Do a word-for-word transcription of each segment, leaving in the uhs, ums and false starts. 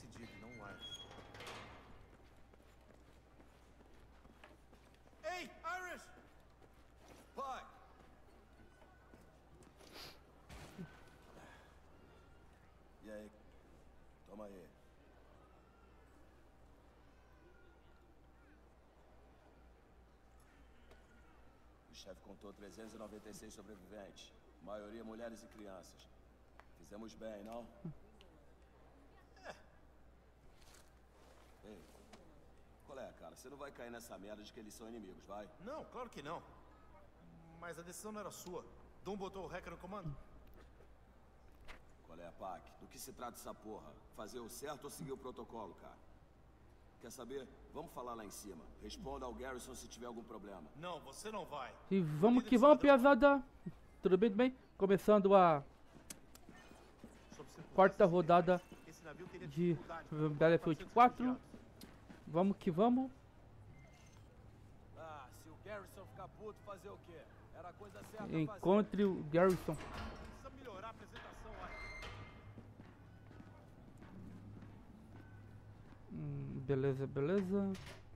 decidido, não o Irish. Ei, Irish! Pai! E aí? Toma aí. O chefe contou trezentos e noventa e seis sobreviventes. Maioria mulheres e crianças. Fizemos bem, não? É. Ei, qual é, cara? Você não vai cair nessa merda de que eles são inimigos, vai? Não, claro que não. Mas a decisão não era sua. Dom botou o hacker no comando. Qual é, Pac? Do que se trata essa porra? Fazer o certo ou seguir o protocolo, cara? Quer saber? Vamos falar lá em cima. Responda ao Garrison se tiver algum problema. Não, você não vai. E vamos que vamos, piazada. Tudo bem, tudo bem? Começando a quarta rodada de Battlefield quatro. Vamos que vamos. Ah, se o Garrison ficar puto, fazer o quê? Era a coisa certa. Encontre o Garrison. Precisa melhorar a apresentação, Irish. Hum, beleza, beleza.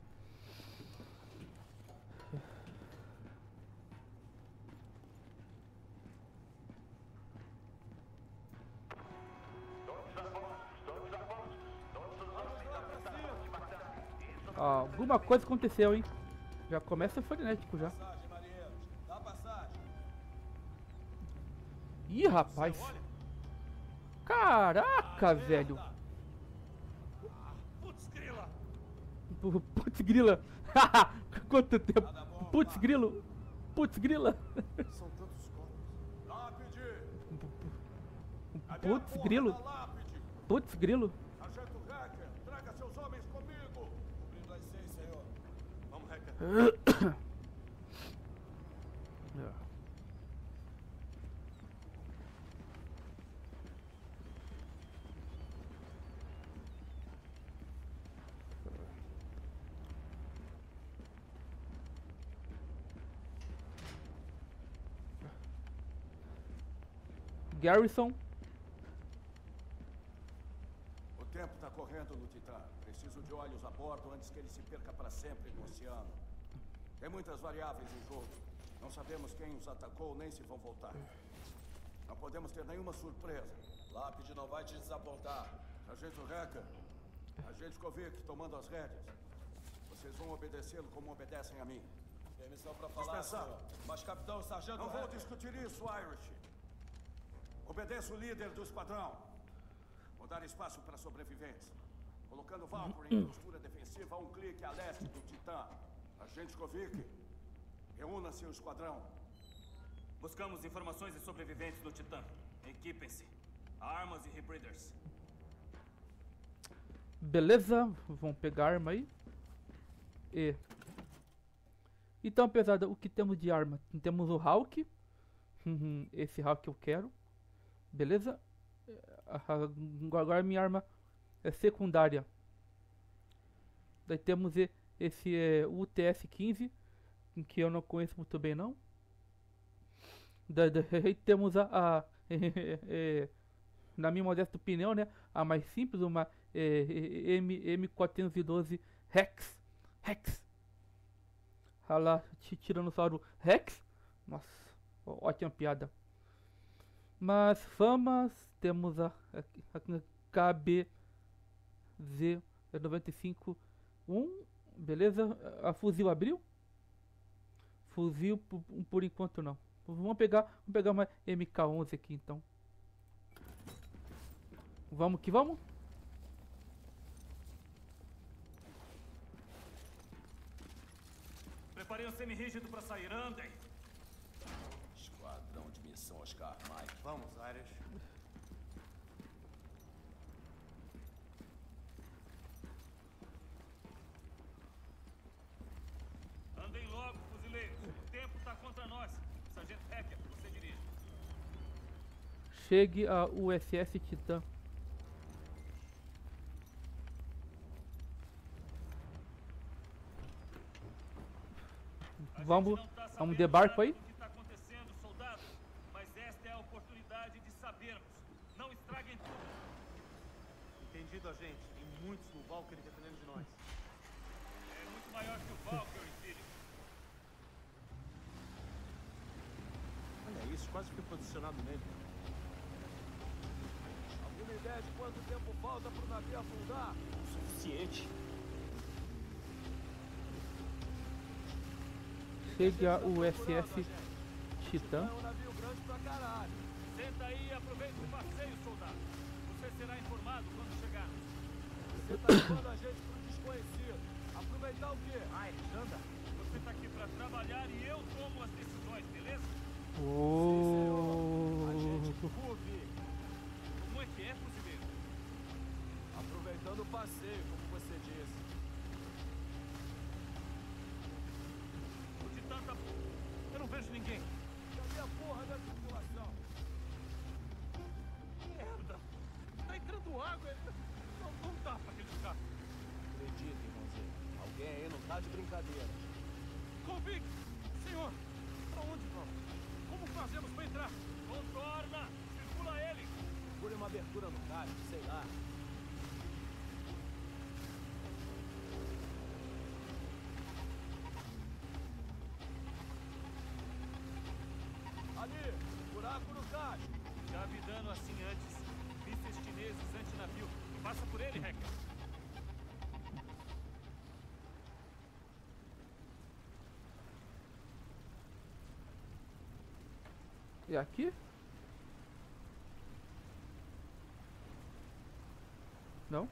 Ah, alguma coisa aconteceu, hein? Já começa frenético já. Passagem, marinheiros. Dá passagem. Ih, rapaz. Caraca, velho. Putz, grila! Putz grila. Quanto tempo? Putz grilo. Putz grila. São tantos corpos. Lápide! Putz grilo. Putz grilo. Sargento Hacker, traga seus homens comigo! Cumprindo as seis, senhor. Vamos, hacker. Garrison. O tempo está correndo no Titã. Preciso de olhos a bordo antes que ele se perca para sempre no oceano. Tem muitas variáveis em jogo. Não sabemos quem os atacou nem se vão voltar. Não podemos ter nenhuma surpresa. Lápide não vai te desapontar. Sargento Hacker, Agente Kovic tomando as rédeas. Vocês vão obedecê-lo como obedecem a mim. Permissão para falar, senhor. Mas, capitão, sargento... Não vou discutir isso, Irish. Obedeça o líder do esquadrão. Vou dar espaço para sobreviventes. Colocando Valkyrie em postura defensiva a um clique a leste do Titã. Agente Kovic, reúna-se ao esquadrão. Buscamos informações de sobreviventes do Titã. Equipem-se. Armas e rebreathers. Beleza, vamos pegar a arma aí. E então, pesada, o que temos de arma? Temos o Hawk. Esse Hawk eu quero. Beleza? Agora minha arma é secundária. Daí temos esse é, U T S quinze, que eu não conheço muito bem não. Daí, daí temos a, a é, na minha modesta opinião, né, a mais simples, uma é, M quatrocentos e doze Rex. Rex. Olha lá, Tiranossauro Rex. Nossa, ótima piada. Mas famas, temos a, a, a K B Z noventa e cinco um, beleza? A fuzil abriu? Fuzil por, por enquanto não. Vamos pegar, vamos pegar uma M K onze aqui então. Vamos que vamos? Preparei um semi-rígido para sair, andem. Esquadrão de missão Oscar Mike. Vamos, Irish. Andem logo, fuzileiros. O tempo tá contra nós. Sargento Hacker, você dirige. Chegue a U S S Titã. Vamos, tá vamos de barco aí? O que tá acontecendo, soldados? Mas esta é a oportunidade de sabermos. Não estraguem tudo. Entendido, agente. Tem muitos no Valkyrie dependendo de nós. É muito maior que o Valkyrie, filho. Olha isso, quase fui posicionado nele. Alguma ideia de quanto tempo falta pro navio afundar? O suficiente. Chega o U S S Titã. É um navio grande pra caralho. Senta aí e aproveita o passeio, soldado. Você será informado quando chegar. Você tá levando a gente pro desconhecido. Aproveitar o quê? Ai, anda. Você tá aqui pra trabalhar e eu tomo as decisões, beleza? Oh. A gente curve. Como é que é, fuzileiro? Aproveitando o passeio, como você disse. O Titã tá... Eu não vejo ninguém. Cadê a porra da tripulação? Merda! Tá entrando água. Não, não dá pra acreditar. Acredita, irmãozinho. Alguém aí não tá de brincadeira. Convic! Senhor! Pra onde vamos? Como fazemos pra entrar? Contorna! Circula ele! Procure uma abertura no caixa, sei lá. Ali, buraco no caixa. Já vi dano assim antes. Mísseis chineses antinavio. Passa por ele, Hacker. E aqui? Não?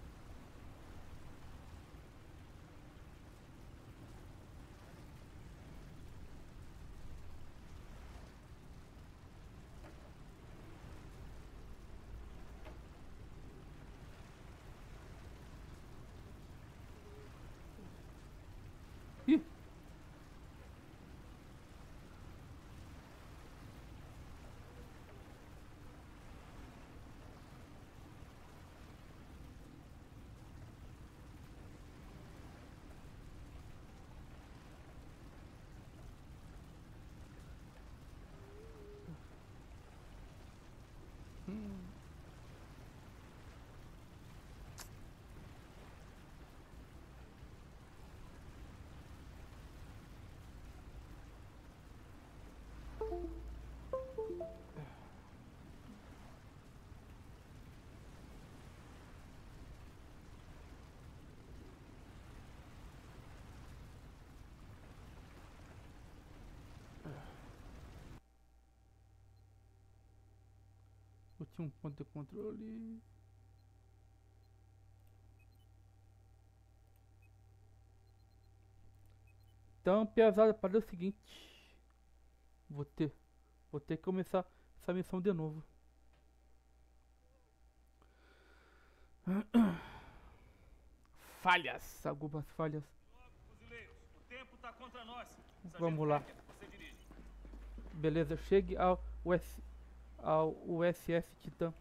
Ih! Eu tinha um ponto de controle. Então, pesado, para o seguinte. Vou ter, vou ter que começar essa missão de novo. Falhas, algumas falhas. Fuzileiros, o tempo tá contra nós. Vamos lá. Hacker, você dirige. Beleza, chegue ao U S, ao U S S Titã.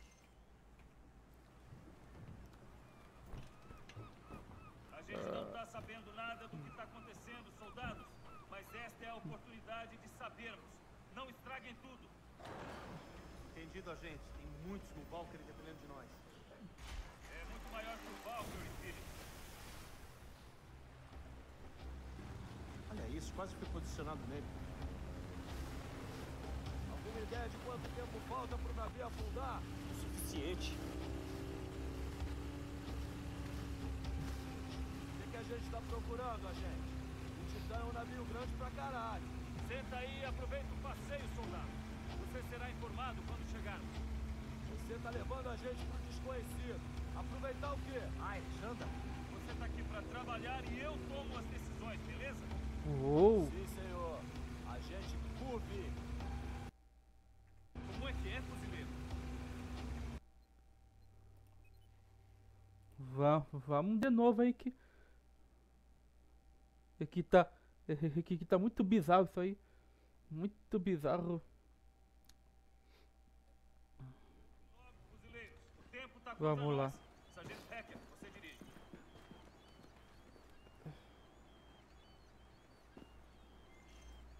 A gente não tá sabendo nada do que tá acontecendo, soldados. Mas esta é a oportunidade de sabermos. Não estraguem tudo. Entendido, agente. Tem muitos no Valkyrie dependendo de nós. É muito maior que o Valkyrie, filho. Olha isso, quase fui posicionado nele. Alguma ideia de quanto tempo falta pro navio afundar? O suficiente. O que, que a gente tá procurando, agente? O Titã é um navio grande pra caralho. Senta aí e aproveita o passeio, soldado. Você será informado quando chegarmos. Você tá levando a gente pro desconhecido. Aproveitar o quê? Ai, anda. Você tá aqui pra trabalhar e eu tomo as decisões, beleza? Uou! Sim, senhor. A gente curve. Como é que é, fuzileiro? Vamos, vamos de novo aí que aqui tá, aqui tá muito bizarro isso aí, muito bizarro. Logo, fuzileiros, o tempo tá contra Vamos lá. nós. Sargento Hacker, você dirige.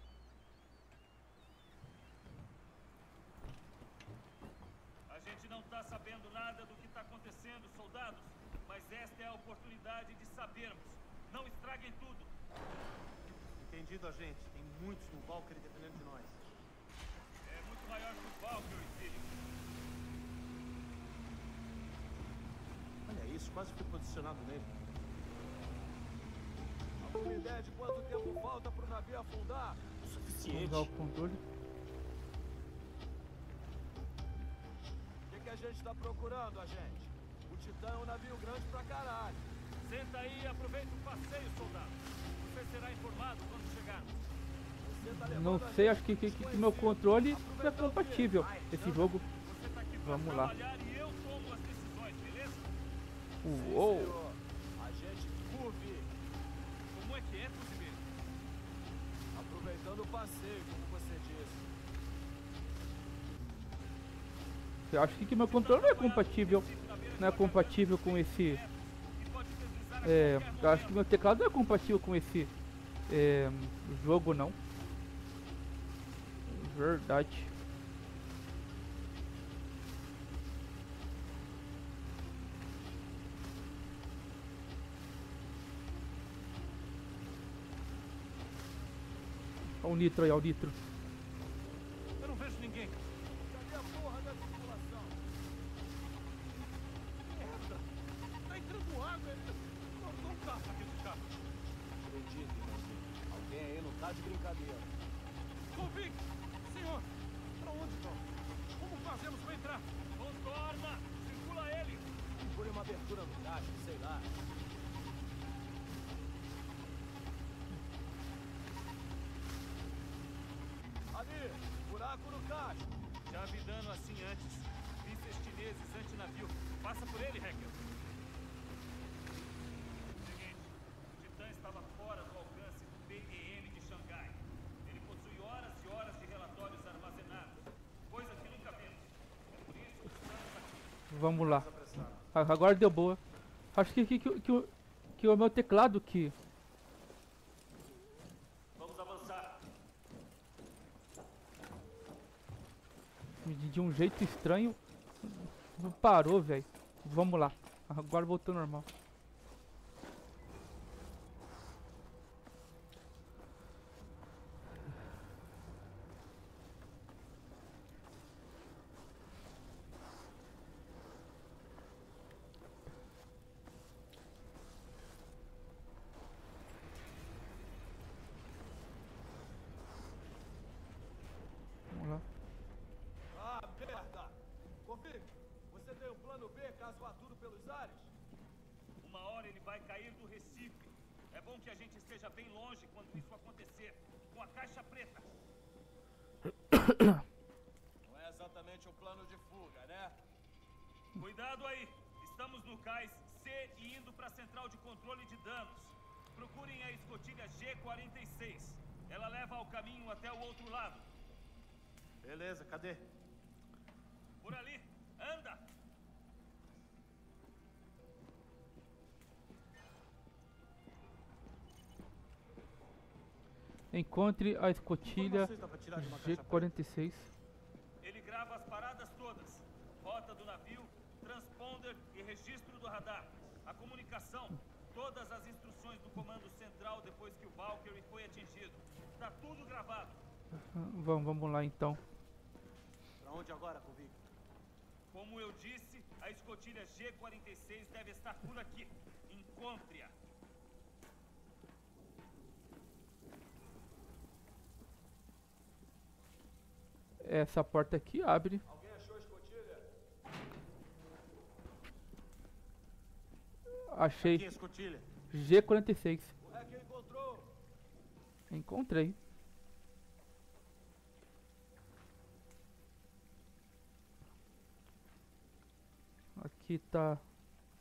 A gente não tá está sabendo nada do que está acontecendo, soldados. Mas esta é a oportunidade de sabermos. Não estraguem tudo. Entendido, agente. Tem muitos no Valkyrie dependendo de nós. É muito maior que o Valkyrie, filho. Olha isso, quase fui posicionado nele. Alguma ideia de quanto tempo falta pro navio afundar? Vamos Suficiente. dar o controle. O que, que a gente tá procurando, agente? O Titã é um navio grande pra caralho. Senta aí e aproveita o passeio, soldado. Você será informado quando chegarmos. Você tá Não levando a sei, gente acho que, que, que desconhecido. meu controle é Aproveitando compatível. que- Esse jogo. Você tá aqui pra Vamos lá. trabalhar e eu tomo as decisões, beleza? Uou! Senhor, agente Curve, Como é que é, fuzileiro? aproveitando o passeio, como você disse. Eu acho que, que meu controle não é compatível. Não é compatível com esse. E pode deslizar a É, qualquer eu acho que momento. meu teclado não é compatível com esse é, jogo, não. Verdade. Olha o nitro aí, olha o nitro. Eu não vejo ninguém. Cadê a porra da tripulação? Tá entrando água. Não, não caça aquele carro. Acredito, irmãozinho. Alguém aí não tá de brincadeira. Convic! Senhor! Pra onde vamos? Como fazemos pra entrar? Contorna! Circula ele! Procure uma abertura no caixa, sei lá. Ali, buraco no caixa. Já vi dano assim antes. Mísseis chineses antinavio. Passa por ele, Hacker. Seguinte, o Titã estava fora do alcance do P E M de Xangai. Ele possui horas e horas de relatórios armazenados. Coisa que nunca vimos. É por isso que estamos aqui. Vamos lá. Ah, agora deu boa. Acho que, que, que, que, o- que o meu teclado que. Vamos avançar. De de um jeito estranho. Parou, velho. Vamos lá. Agora voltou ao normal. Vamos lá. Ah, merda! Convic, você tem um plano B caso vá tudo pelos ares? Uma hora ele vai cair do Recife. É bom que a gente esteja bem longe quando isso acontecer. Com a caixa preta. Não é exatamente um plano de fuga, né? Cuidado aí. Estamos no cais C e indo para a central de controle de danos. Procurem a escotilha G quarenta e seis. Ela leva ao caminho até o outro lado. Beleza, cadê? Por ali. Anda! Encontre a escotilha Informações dá pra tirar de uma G caixa quarenta e seis. Ele grava as paradas todas. Rota do navio, transponder e registro do radar. A comunicação. Todas as instruções do comando central depois que o Valkyrie foi atingido. Tá tudo gravado. Vamos, vamos lá então. Pra onde agora, Convic? Como eu disse, a escotilha G quarenta e seis deve estar por aqui. Encontre-a. Essa porta aqui abre. Alguém achou a escotilha? Achei. Aqui, a escotilha. G quarenta e seis. O hacker encontrou. Encontrei. Aqui tá. Tá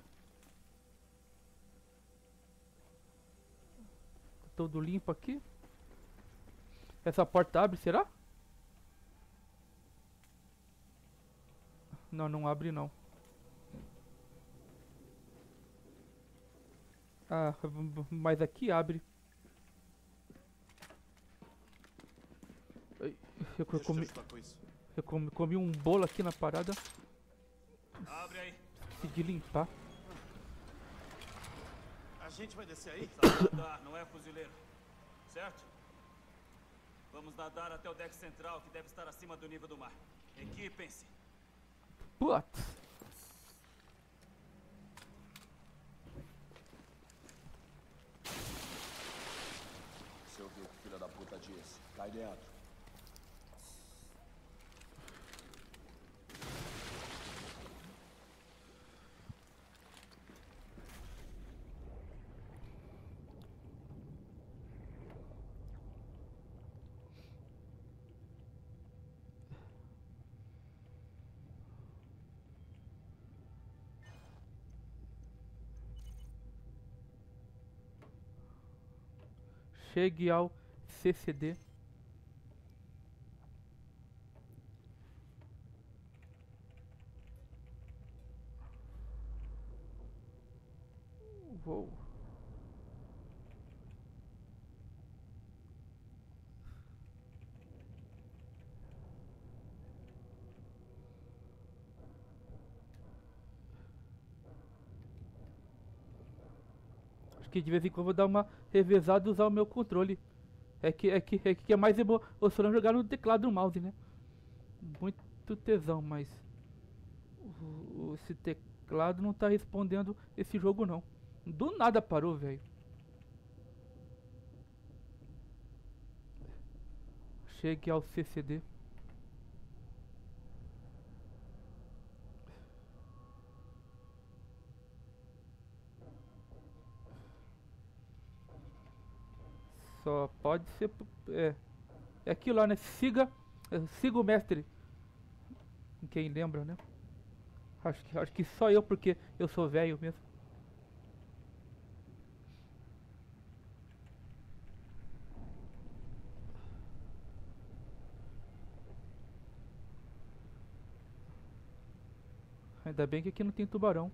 todo limpo aqui. Essa porta abre, será? Não, não abre não. Ah, v- v- mas aqui abre. Ai, Eu, co- Deixa eu te comi, ajudar com isso. eu comi, comi um bolo aqui na parada. Abre aí. Esqueci de limpar. A gente vai descer aí? Sabe nadar, não é, fuzileiro? Certo? Vamos nadar até o deck central, que deve estar acima do nível do mar. Equipem-se. Putz. Você ouviu o que o filho da puta disse? Cai dentro. Chegue ao C C D. Uou. Acho que de vez em quando eu vou dar uma revezada e usar o meu controle. É que é, que, é que é mais emocionante jogar no teclado e no mouse, né? Muito tesão, mas o, o, esse teclado não tá respondendo esse jogo não. Do nada parou, velho. Chegue ao C C D. Só pode ser... É, é aquilo lá, né? Siga, é, siga o mestre. Quem lembra, né? Acho que, acho que só eu, porque eu sou velho mesmo. Ainda bem que aqui não tem tubarão.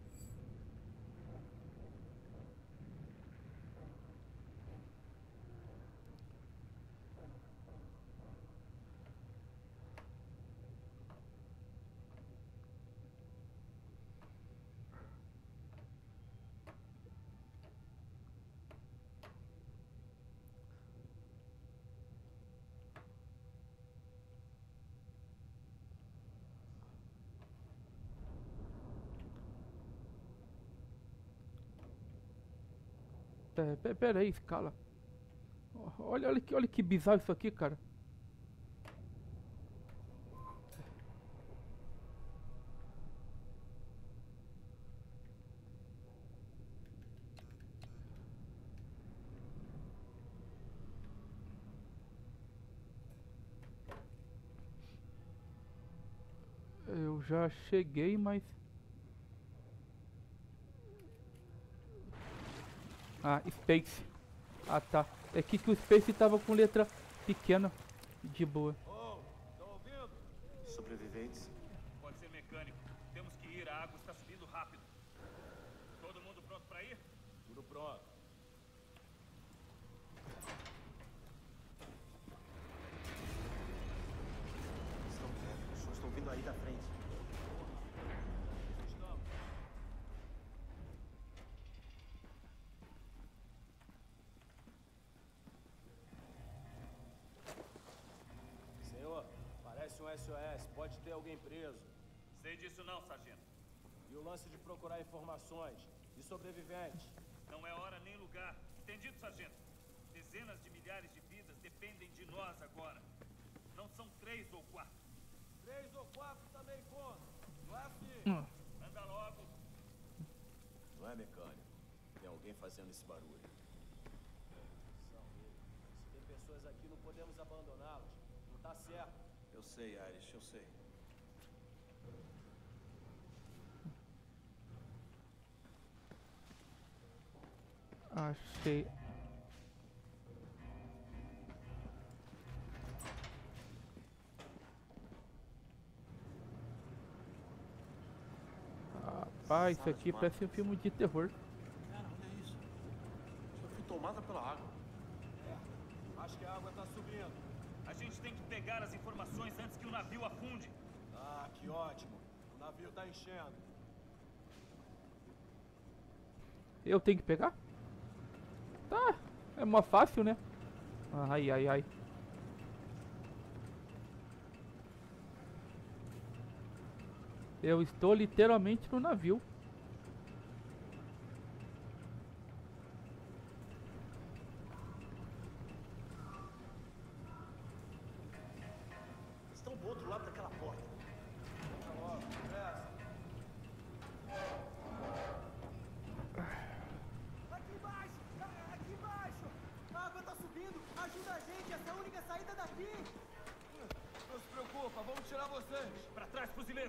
Pera, pera, pera aí, escala. Olha, olha, que, olha que bizarro isso aqui, cara. Eu já cheguei, mas... Ah, Space. Ah, tá. É que, que o Space tava com letra pequena. De boa. Oh, tá ouvindo? Sobreviventes? Pode ser mecânico. Temos que ir, a água está subindo rápido. Todo mundo pronto para ir? Tudo pronto. Estão vendo, os sons estão vindo aí da frente. Estamos. Senhor, parece um S O S. Pode ter alguém preso. Sei disso não, sargento. E o lance de procurar informações de sobreviventes. Não é hora nem lugar. Entendido, sargento? Dezenas de milhares de vidas dependem de nós agora. Não são três ou quatro. Três ou quatro também conta. Não é assim? Hum. Anda logo. Não é mecânico. Tem alguém fazendo esse barulho. São eles. Se tem pessoas aqui, não podemos abandoná-las. Não tá certo. Eu sei, Irish, eu sei. Achei. Rapaz, isso aqui parece um filme de terror. Cara, olha isso. Eu fui tomada pela água. Acho que a água tá subindo. A gente tem que pegar as informações antes que o navio afunde. Ah, que ótimo. O navio tá enchendo. Eu tenho que pegar? Tá, é mó fácil, né? Ai, ai, ai. Eu estou literalmente no navio. Estão do outro lado daquela porta. Aqui embaixo! Ah, aqui embaixo! A água tá subindo! Ajuda a gente! Essa é a única saída daqui! Não se preocupa, vamos tirar vocês. Pra trás, fuzileiro!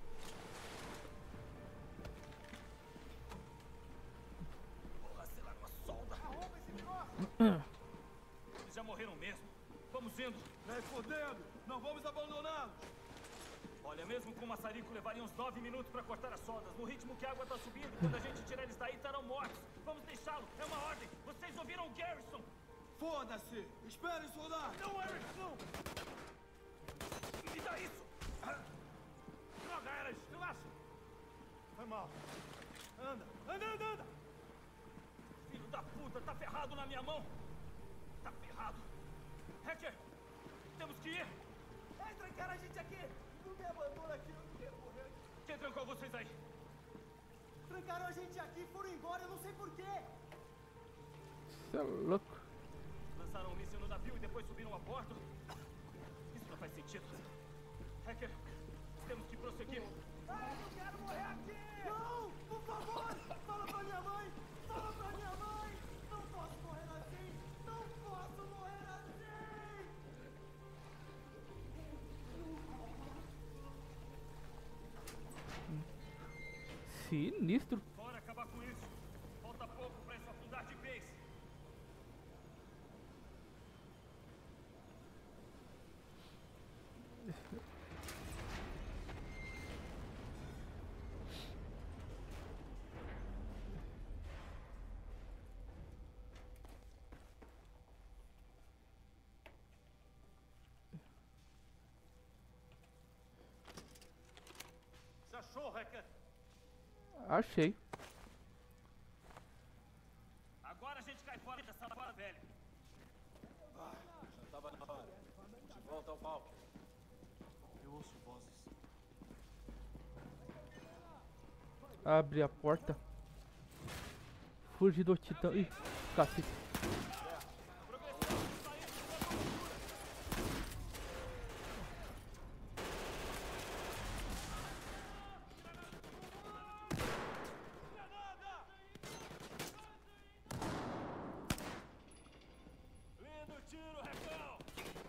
Porra, sei lá, uma solda! Arromba esse troço! Eles já morreram mesmo. Vamos indo. Nem fodendo, não vamos abandoná-los. Olha, mesmo com o maçarico levaria uns nove minutos pra cortar as soldas. No ritmo que a água tá subindo, quando a gente tirar eles daí, estarão mortos. Vamos deixá-lo. É uma ordem. Vocês ouviram o Garrison? Foda-se! Espere, soldado! Não, Eric, não! Me dá isso! Droga, Eric, relaxa! Foi mal. Anda, anda, anda, anda! Filho da puta, tá ferrado na minha mão! Tá ferrado! Hacker! Temos que ir! Ei, trancaram a gente aqui! Não me abandona aqui, eu não quero morrer! Quem trancou vocês aí? Trancaram a gente aqui, foram embora, eu não sei porquê! Você é louco. Lançaram um míssil no navio e depois subiram a bordo? Isso não faz sentido. Hacker, temos que prosseguir. Ah, eu não quero morrer aqui! Não! Por favor! Fala pra minha mãe! Fala pra minha mãe! Não posso morrer assim! Não posso morrer assim! Sinistro. Bora acabar com isso. Falta pouco pra isso afundar de vez. Você achou, Hacker? Achei. Agora a gente cai fora dessa bora velha. Já tava na hora. De volta ao palco. Eu ouço vozes. Abre a porta. Fugir do titã. Ih, cacete. Lindo tiro, Recão!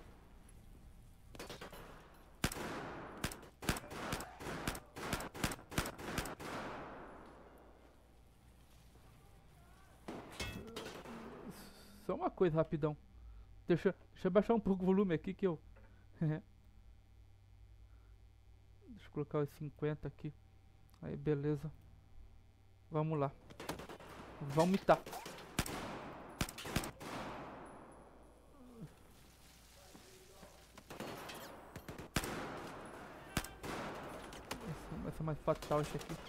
Só uma coisa rapidão. Deixa, deixa eu baixar um pouco o volume aqui que eu. Deixa eu colocar os cinquenta aqui. Aí, beleza. Vamos lá. Vamos mitar. Essa, essa é mais fatal, esse aqui.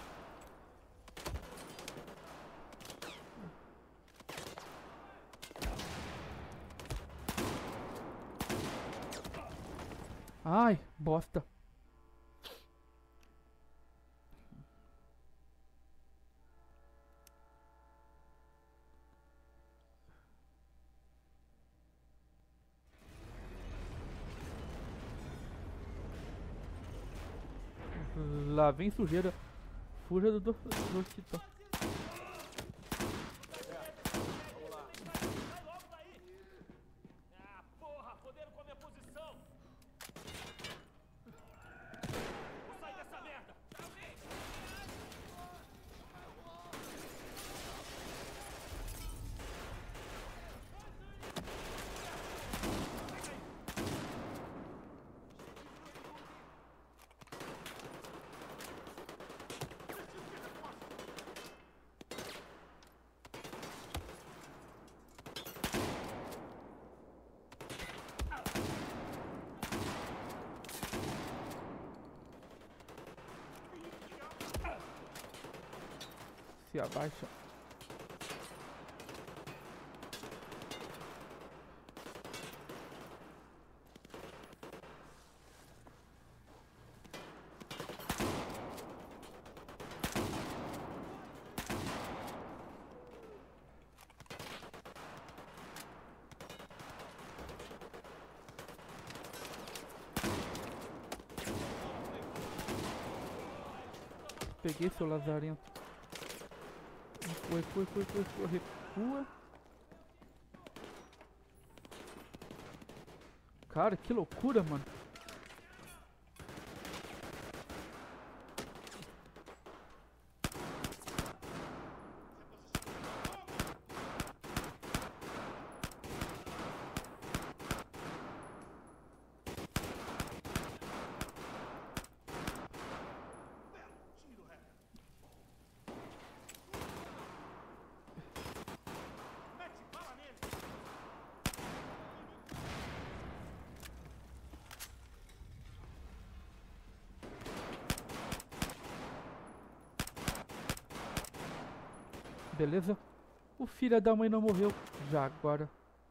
Ai, bosta. Lá vem sujeira. Fuja do, do, do titã. Sai logo daí! Ah, porra! Poderam com a minha posição! Vou sair dessa merda! Se abaixa. Peguei, seu lazarento. Foi, foi, foi, foi, foi, recua. Cara, que loucura, mano. Beleza? O filho da mãe não morreu. Já agora.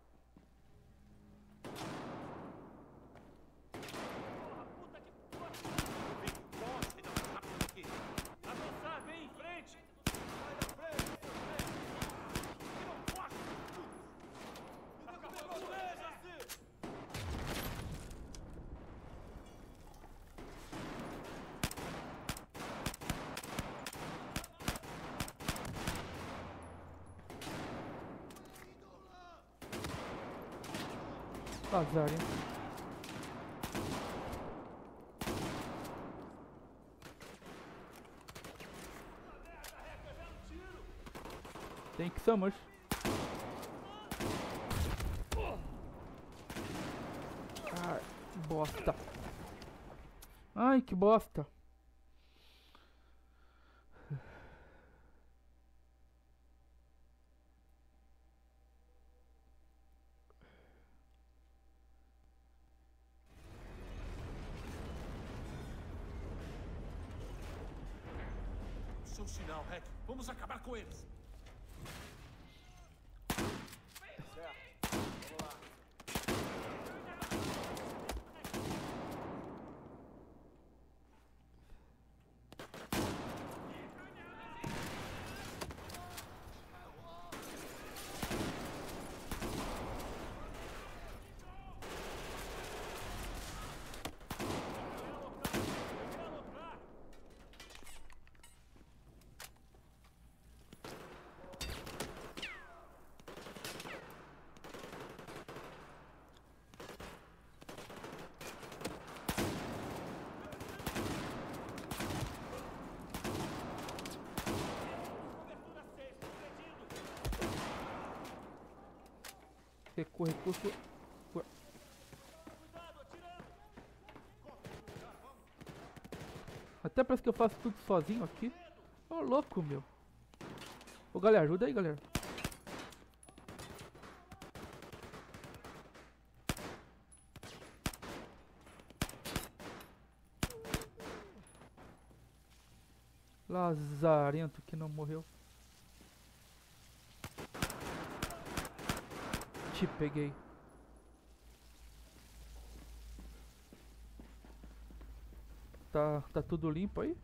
Avançar, vem em frente! Azar, hein? Tem que somos. Ai, que bosta. Ai, que bosta. Seu sinal, Hack. Vamos acabar com eles. Certo. Vamos lá. Recua, recurso. Recua. Até parece que eu faço tudo sozinho aqui. Ô, louco, meu. Ô, galera, ajuda aí, galera. Lazarento que não morreu. Te peguei. Tá, tá tudo limpo aí?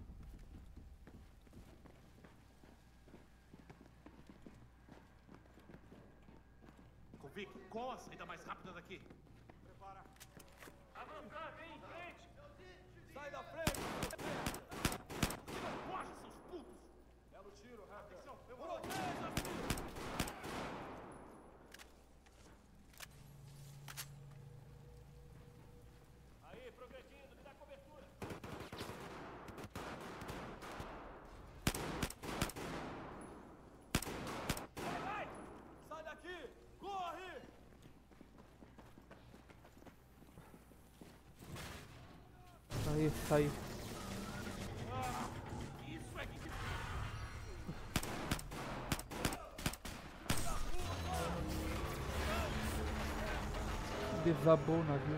Convic, qual a saída mais rápida daqui? Prepara. Avançar, vem em frente! Sai da frente! Por que não foge, seus putos? Belo tiro, Hacker. Atenção, eu vou... Proteja-se! Aí, progredindo, me dá cobertura! Vai, vai! Sai daqui! Corre! Aí, saiu. Isso é que... Desabou o navio.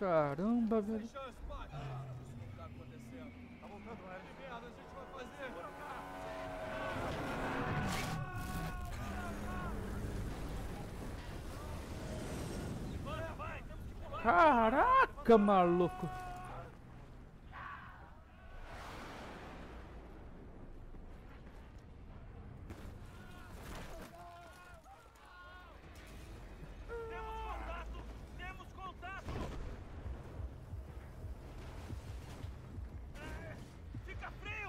Caramba, velho. Chance, pai. Isso não tá acontecendo. Tá voltando a área de merda, a gente vai fazer. Vai, vai, temos que pular. Caraca, maluco. Temos contato! Temos contato! É, fica frio!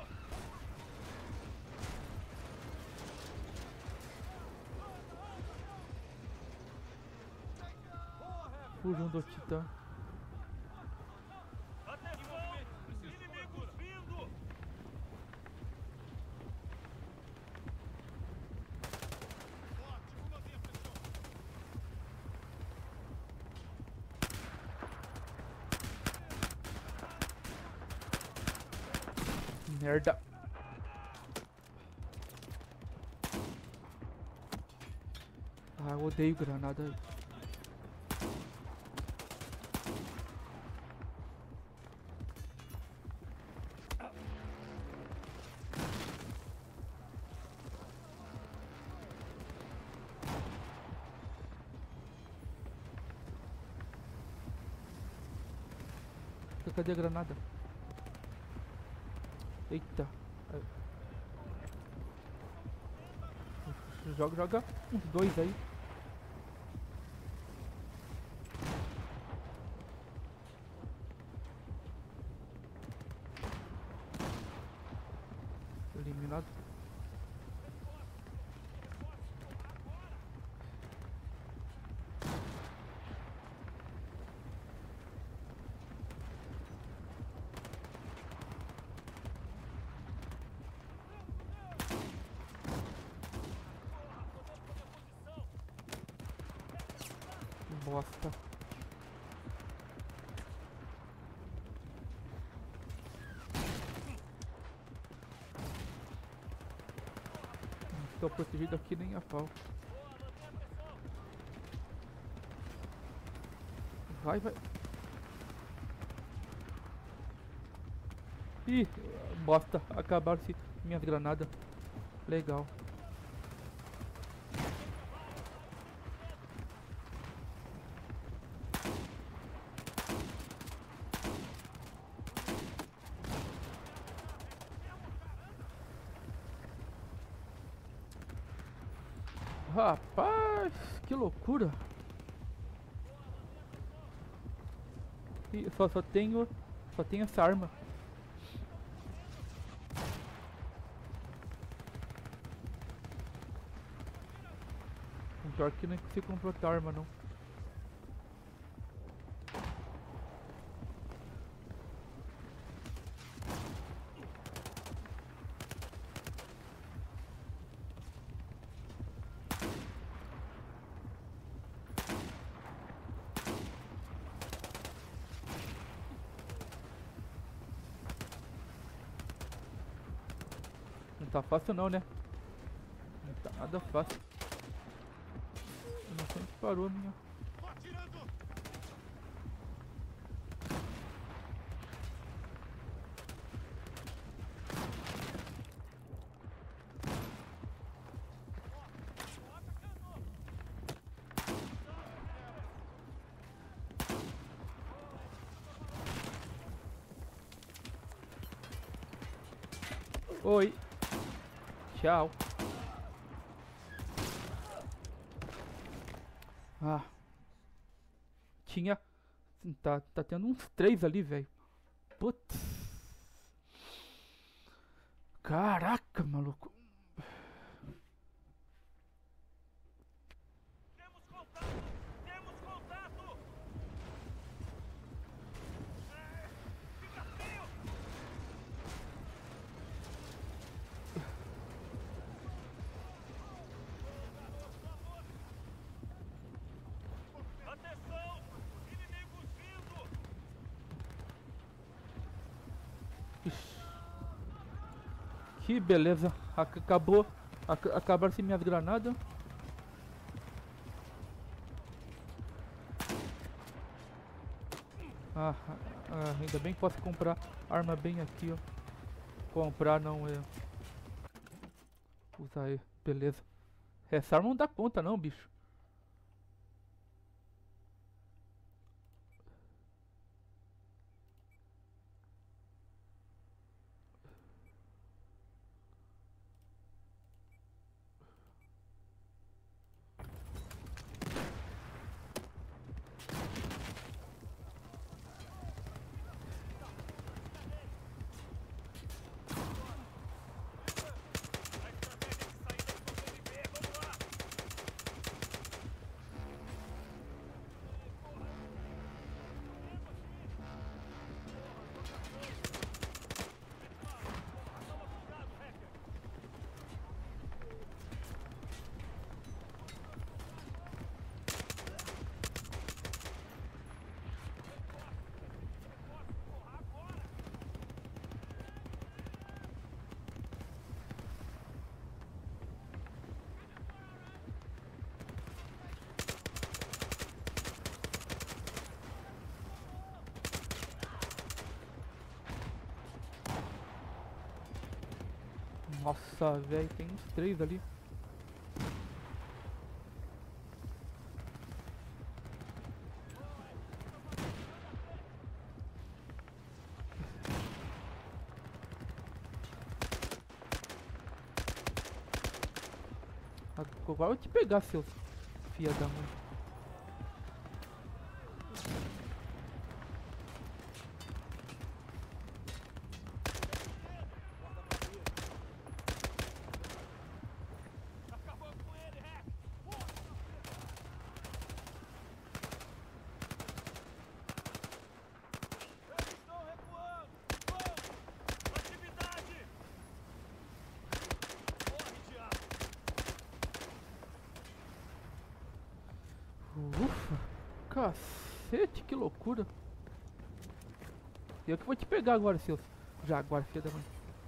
Fujam do Titã. Atenção! Inimigos vindo! Merda. Ah, eu odeio granada. Cadê a granada? Eita. Joga, joga uns dois aí. Eliminado. Bosta. Não estou protegido aqui nem a pau. Vai, vai. Ih, bosta. Acabaram-se minhas granadas. Legal. Rapaz, que loucura. E só, só tenho só tenho essa arma. O pior que nem consigo completar arma não. Não tá fácil não, né? Não tá nada fácil. Eu não sei onde parou a minha. Oi. Tchau. Ah. Tinha. Tá, tá tendo uns três ali, velho. Putz. Caraca, maluco. Temos contato! Temos contato! É, fica frio! Atenção! Inimigos vindo! Ixi. Que beleza. Ac- Acabou. Ac Acabaram-se minhas granadas. Ah, ah, ainda bem que posso comprar arma bem aqui, ó. Comprar não é... Usar aí, beleza. Essa arma não dá conta não, bicho. Nossa, velho, tem uns três ali. Agora eu vou te pegar, seus filha da mãe. Ufa, cacete, que loucura. Eu que vou te pegar agora, seus jaguar, filha da mãe.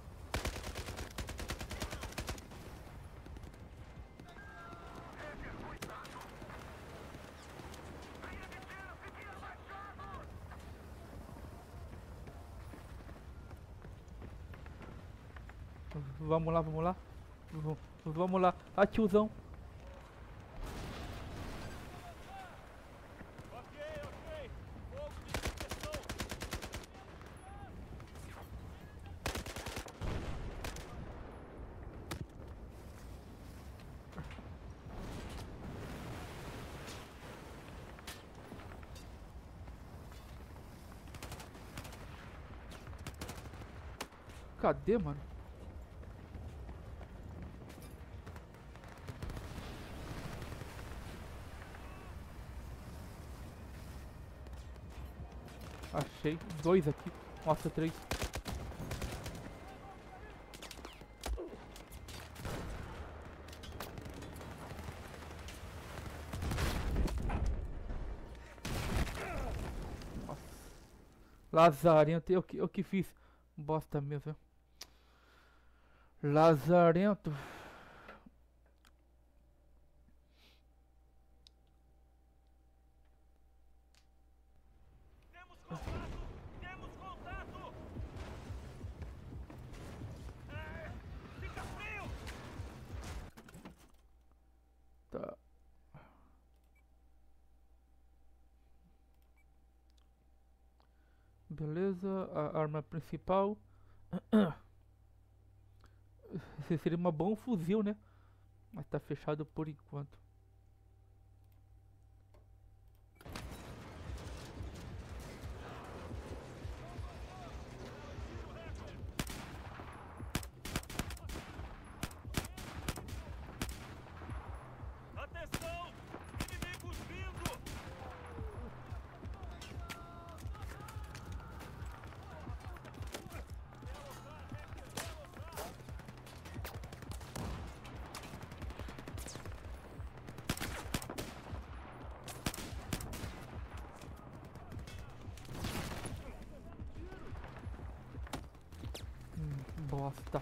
Vamos lá, vamos lá. V vamos lá. Ah, tiozão. Cadê, mano? Achei dois aqui. Nossa, três. Nossa. Lazarento, eu que, eu que fiz. Bosta mesmo. Lazarento. Temos contato! Temos contato! É, fica frio! Tá. Beleza, a arma principal. Esse seria uma bom fuzil, né? Mas tá fechado por enquanto. Atenção! Inimigos vindo! Hum, bosta.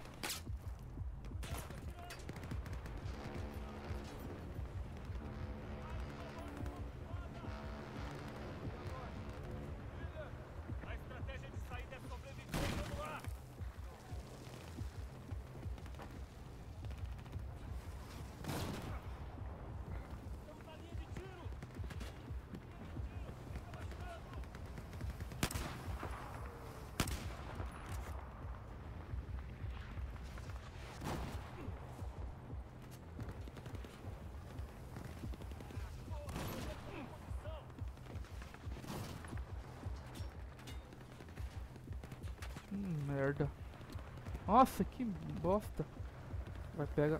Hum, merda. Nossa, que bosta. Vai, pega.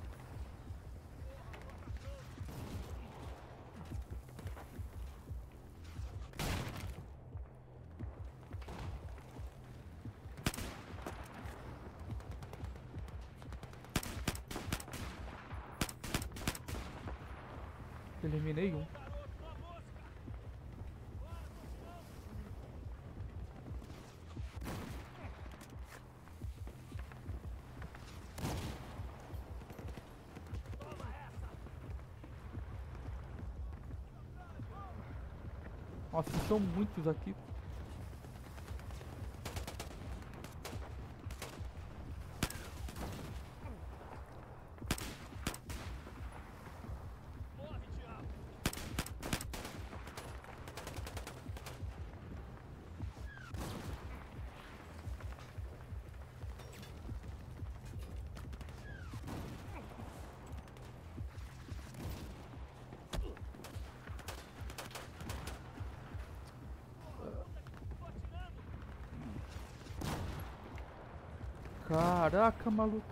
Eliminei um. Nossa, são muitos aqui. Caraca, maluco.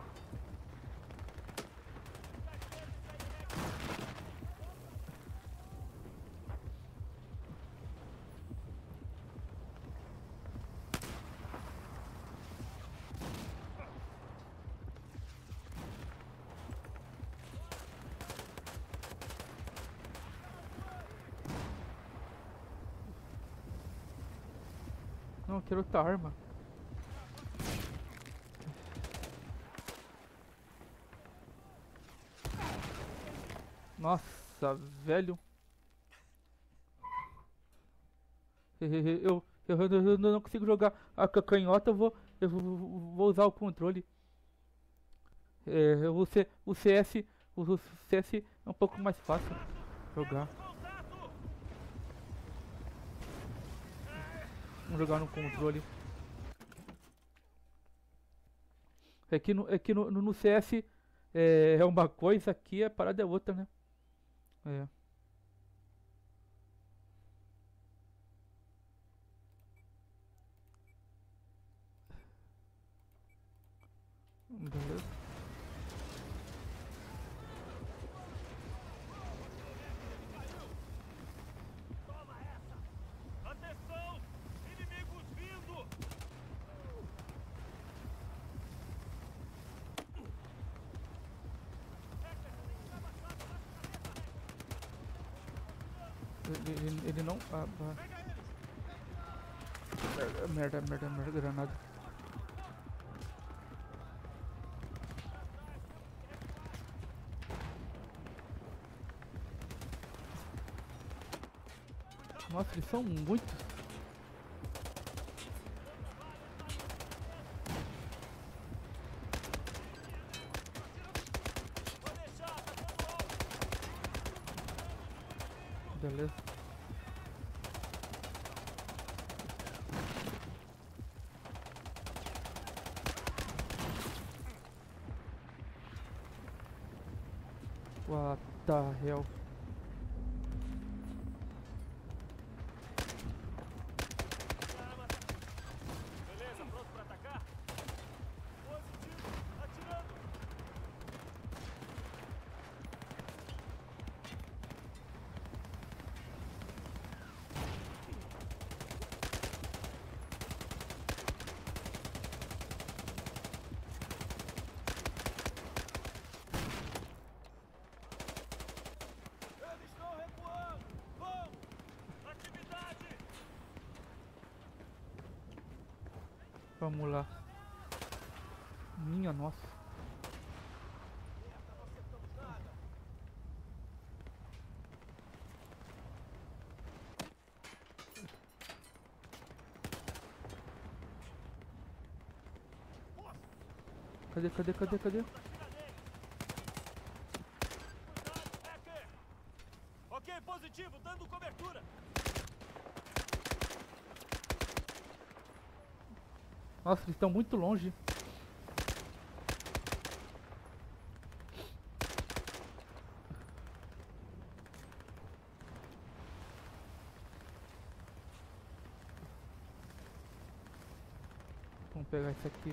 Não, eu quero outra arma. Nossa, velho. Eu, eu, eu, eu não consigo jogar a canhota, eu vou, eu vou usar o controle. É, o, C, o C S, o C S é um pouco mais fácil jogar. Vamos jogar no controle. É que no, é que no, no C S é, é uma coisa, aqui a parada é outra, né? É. Beleza. Atenção! Inimigos vindo! Ele, ele, ele não. Ah, ah. Merda, merda, merda, granada. Nossa, eles são muitos. Beleza. What the hell? Beleza, pronto pra atacar? Positivo, atirando! Eles estão recuando! Vamos! Atividade! Vamos lá. Minha nossa. Cadê, cadê, cadê, cadê? Hacker! Ok, positivo, dando cobertura! Nossa, eles estão muito longe. Vamos pegar isso aqui.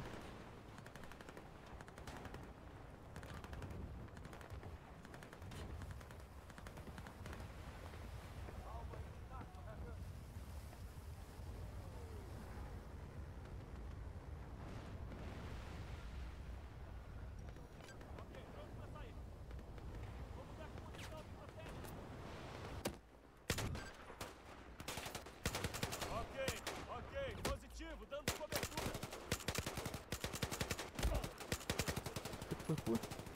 Foi por.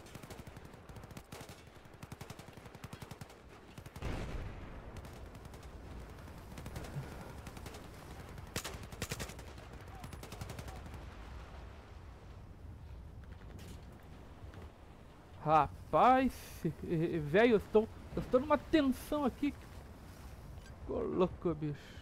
Rapaz, velho, eu estou, eu estou numa tensão aqui. Ô, louco, bicho.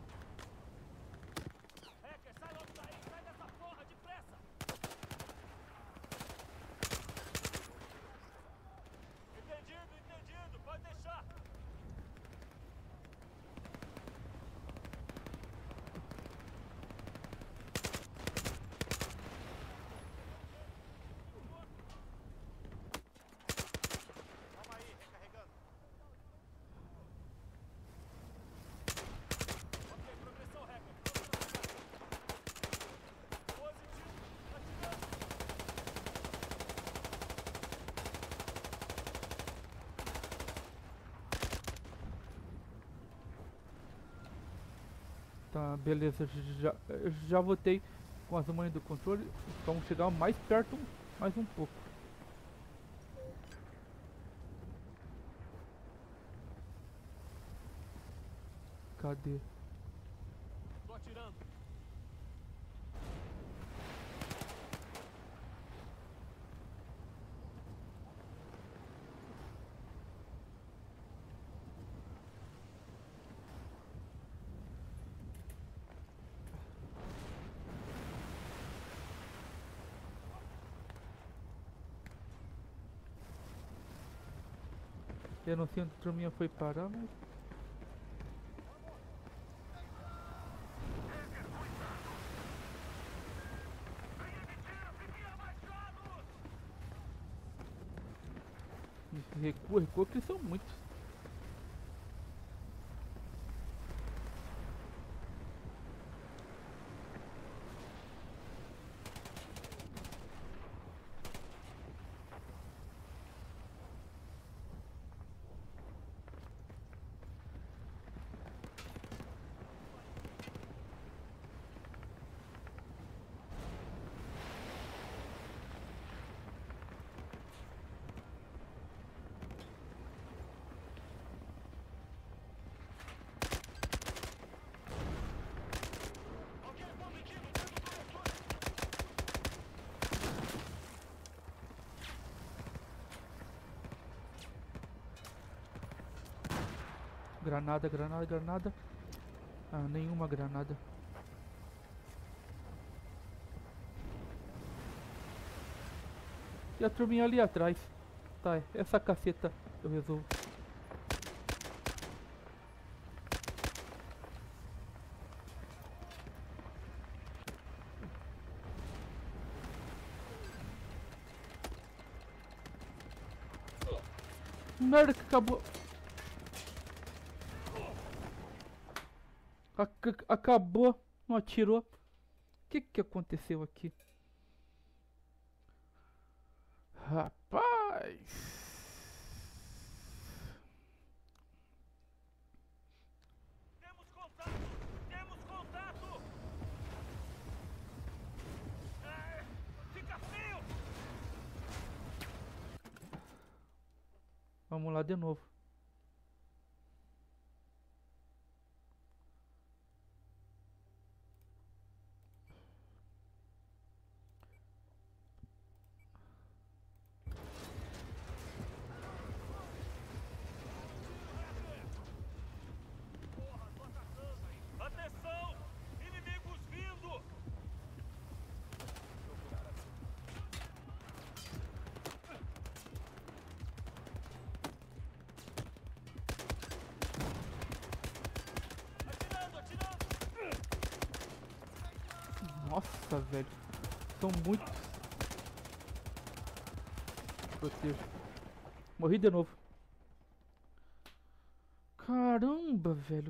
Tá, beleza, já, já voltei com as mães do controle. Vamos chegar mais perto, mais um pouco. Cadê? Tô atirando. Eu não sei onde a turminha foi parar, mas... Recua, recua, que são muitos. Granada, granada, granada. Ah, nenhuma granada. E a turminha ali atrás. Tá, essa caceta eu resolvo. Merda que acabou. Ac acabou, não atirou. O que que aconteceu aqui? Rapaz. Temos contato! Temos contato! É, fica frio! Vamos lá de novo. Atenção! Inimigos vindo! Nossa, velho. São muitos. Protejo. Morri de novo. Caramba, velho.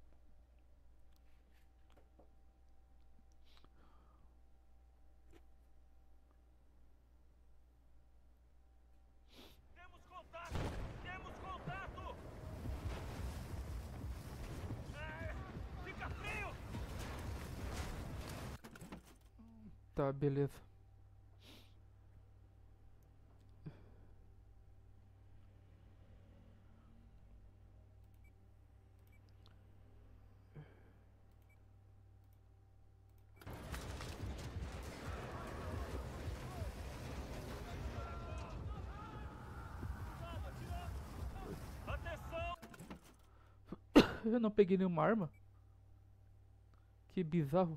Temos contato! Temos contato! É, fica frio! Tá, beleza. Atenção! Eu não peguei nenhuma arma. Que bizarro.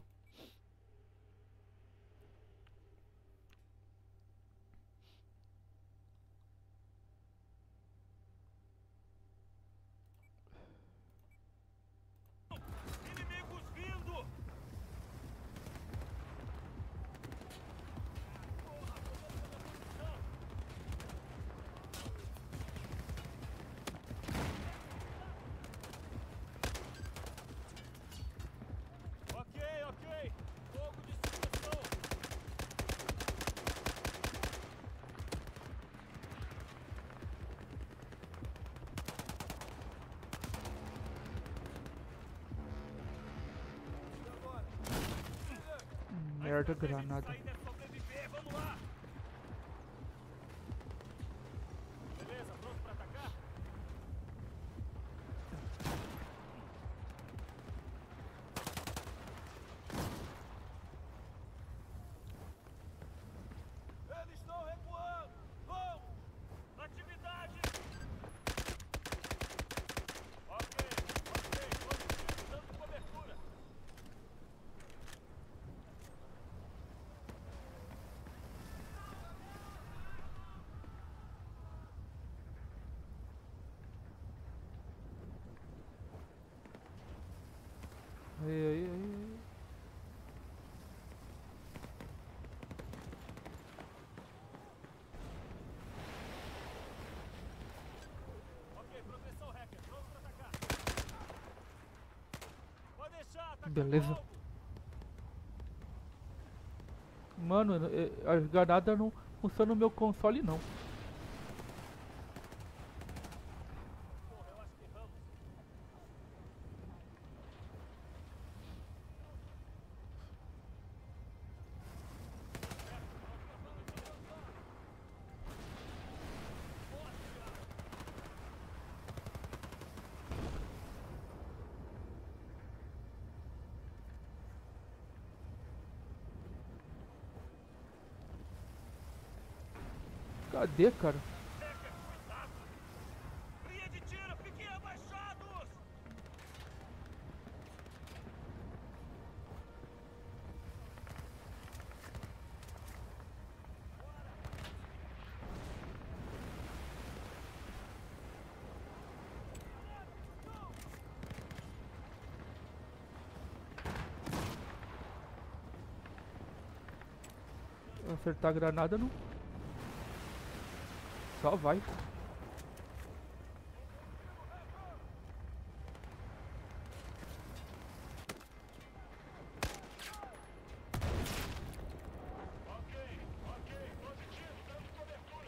Inimigos vindo! Ok, ok! Fogo de supressão! Merda, A gente granada. sair deve sobreviver, vamos lá! Beleza, pronto pra atacar? Eles estão recuando! Vamos! Atividade! Ok, ok, positivo, dando cobertura. Aí, aí, aí. Ok, progressão hacker, pronto pra atacar. Pode deixar, ataca Beleza. fogo. Mano, eh, as granadas não funcionam no meu console, não. Porra, eu acho que erramos. Cadê, cara? Hacker, cuidado! Linha de tiro, fiquem abaixados! Acertar a granada não. Só vai. Ok, ok, positivo, dando cobertura.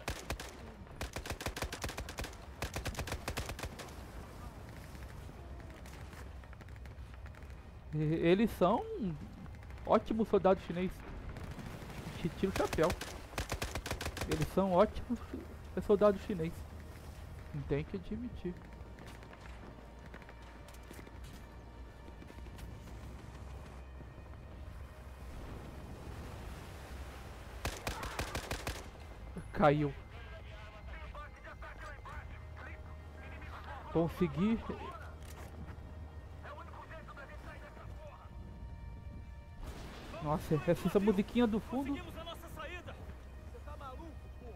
E- Eles são ótimos soldados chineses. Te tira o chapéu. Eles são ótimos soldados chineses. Não tem que admitir. Caiu. Consegui. Nossa, essa, essa musiquinha do fundo. Conseguimos a nossa saída! Você tá maluco, porra?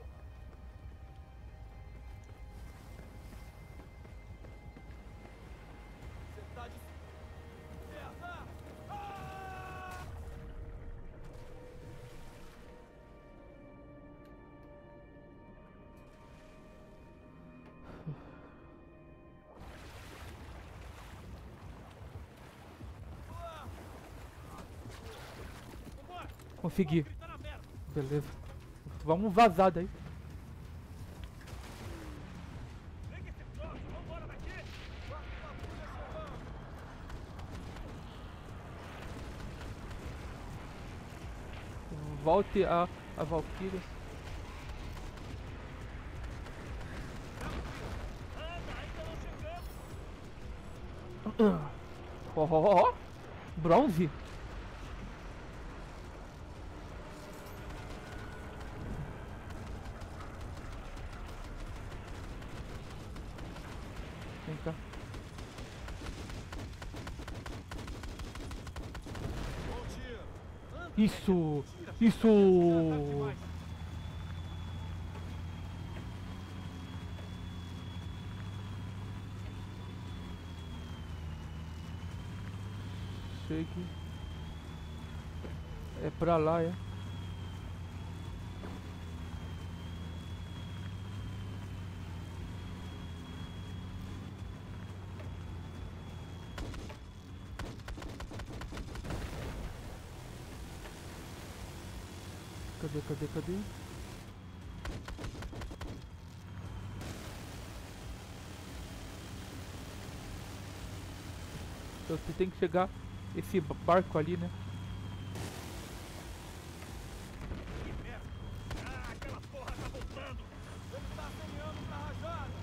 Você tá de... Merda! Ah! Consegui. Beleza. Vamos vazar daí. Volte a, a Valkyria. Ó, ó, ó. Bronze. Vem cá. Isso! Isso! Chegue. É pra lá, é? Cadê, cadê, cadê? Então você tem que chegar esse barco ali, né? Que merda! Ah, aquela porra tá voltando! Ele tá caminhando pra rajada.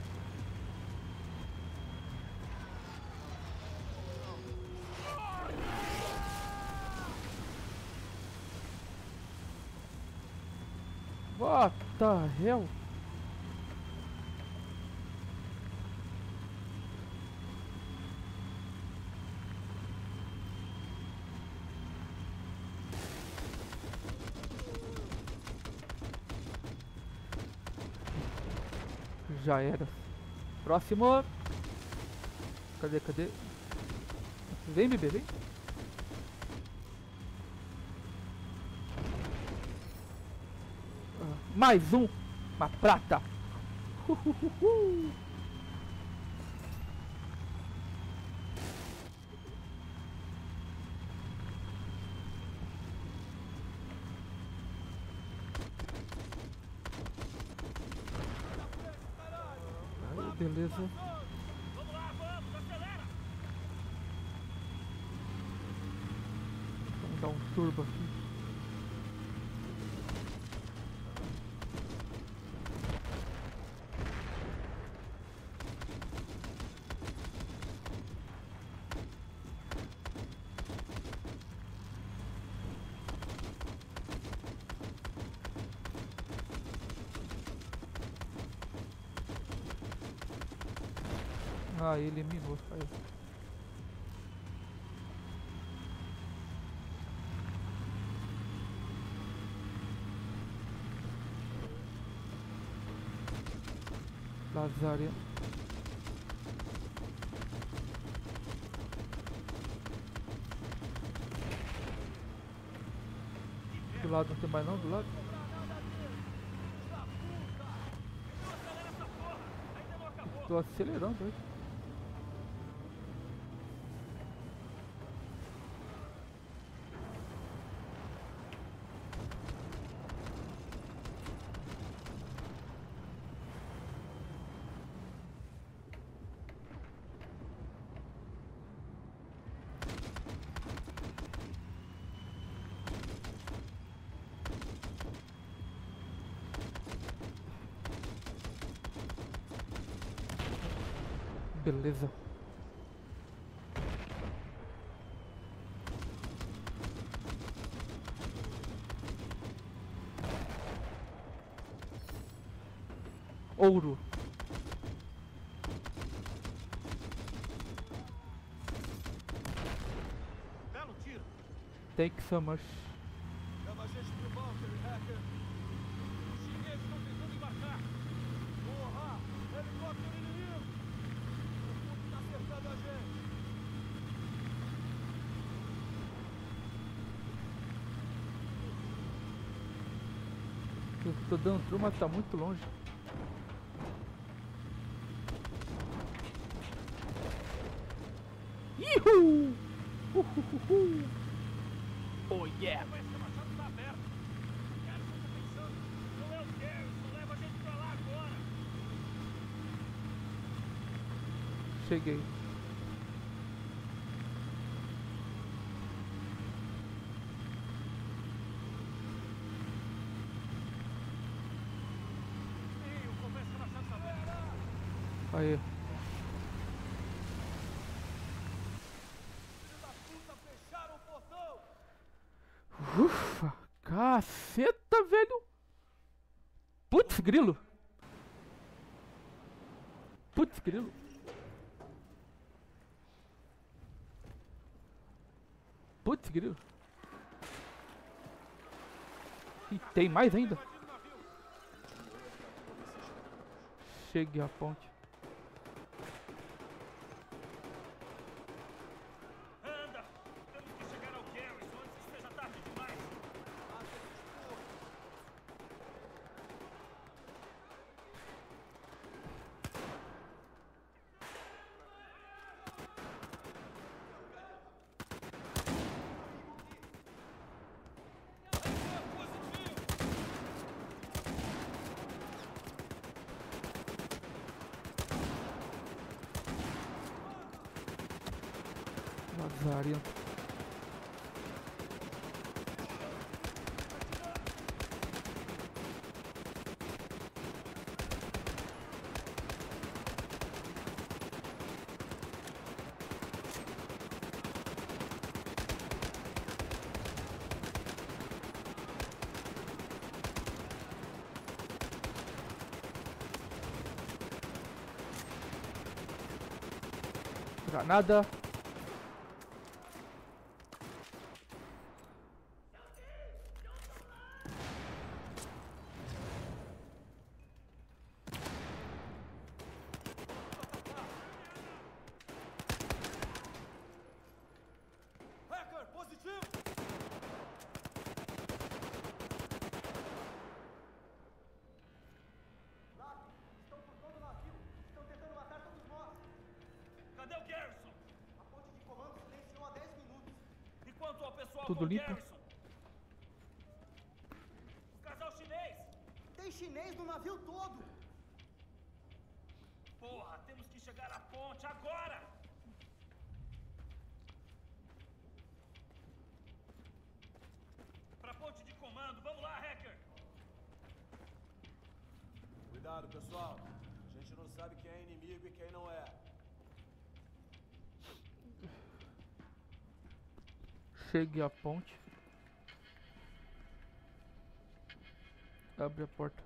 What the hell? Já era. Próximo. Cadê, cadê? Vem, bebê, vem. Mais um, uma prata. Uhuhuhu. Aí, beleza. Vamos lá, vamos, acelera! Vamos dar um turbo aqui. Ah, ele eliminou. Aí. Lazareno. Do lado não tem mais não, do lado? Tô acelerando aí. Beleza. Ouro. Belo tiro. Take so much. Chama a gente pro Valkyrie, hacker. Os chineses estão tentando embarcar! Porra! Helicóptero inimigo! O mundo tá cercando a gente. Eu tô dando turma, mas tá muito longe. Ihu! Uhuhuhu! Oh yeah! Esse machado tá aberto! Cheguei. Aí. Ufa, caceta, velho. Putz, grilo. Putz, grilo. Putz, grilo. E tem mais ainda. Cheguei à ponte. Anda! Temos que chegar ao Garrison antes que seja tarde demais. Lazarento. Granada. Hacker, positivo! Lá, estão por todo o navio. Estão tentando matar todos nós. Cadê o Garrison? A ponte de comando silenciou há dez minutos. E quanto ao pessoal Tudo com o limpo? Garrison? O casal chinês? Tem chinês no navio todo. Porra, temos que chegar à ponte agora! Pra ponte de comando, vamos lá, hacker! Cuidado, pessoal. A gente não sabe quem é inimigo e quem não é. Cheguei à ponte. Abre a porta.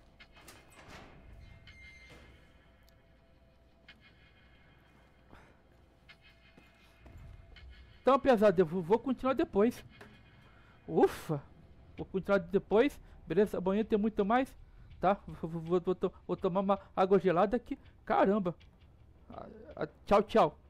Então, pesado, eu vou vou continuar depois. Ufa! Vou continuar depois. Beleza? Amanhã tem muito mais. Tá? Vou, vou, vou, vou, vou tomar uma água gelada aqui. Caramba! Ah, ah, tchau, tchau.